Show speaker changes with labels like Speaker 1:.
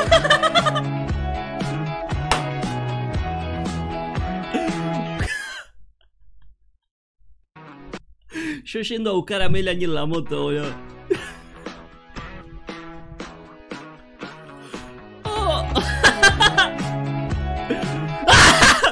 Speaker 1: Yo yendo a buscar a Melanie en la moto, boludo. Oh.